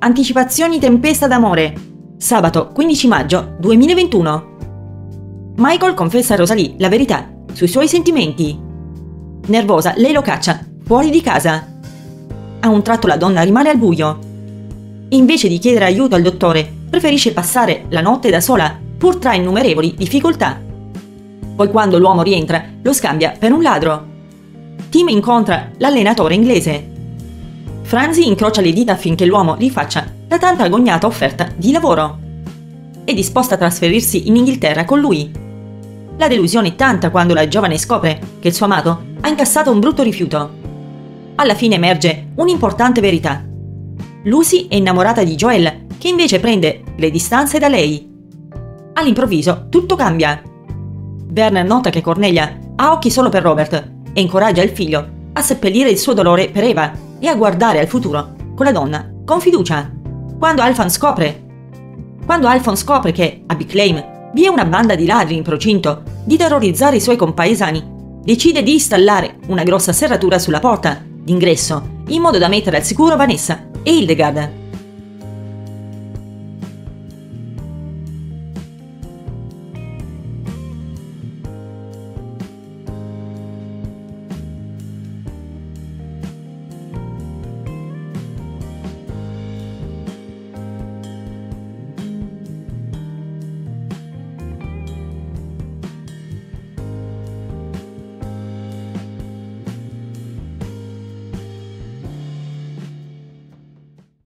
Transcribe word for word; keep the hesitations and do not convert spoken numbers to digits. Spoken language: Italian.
Anticipazioni Tempesta d'amore. Sabato quindici maggio duemilaventuno. Michael confessa a Rosalie la verità sui suoi sentimenti. Nervosa, lei lo caccia fuori di casa. A un tratto la donna rimane al buio. Invece di chiedere aiuto al dottore, preferisce passare la notte da sola, pur tra innumerevoli difficoltà. Poi quando l'uomo rientra, lo scambia per un ladro. Tim incontra l'allenatore inglese. Franzi incrocia le dita affinché l'uomo gli faccia la tanto agognata offerta di lavoro. È disposta a trasferirsi in Inghilterra con lui. La delusione è tanta quando la giovane scopre che il suo amato ha incassato un brutto rifiuto. Alla fine emerge un'importante verità. Lucy è innamorata di Joel, che invece prende le distanze da lei. All'improvviso tutto cambia. Werner nota che Cornelia ha occhi solo per Robert e incoraggia il figlio a seppellire il suo dolore per Eva e a guardare al futuro con la donna con fiducia. Quando Alphonse scopre, quando Alphonse scopre che a Big Lane vi è una banda di ladri in procinto di terrorizzare i suoi compaesani, decide di installare una grossa serratura sulla porta d'ingresso in modo da mettere al sicuro Vanessa e Hildegard.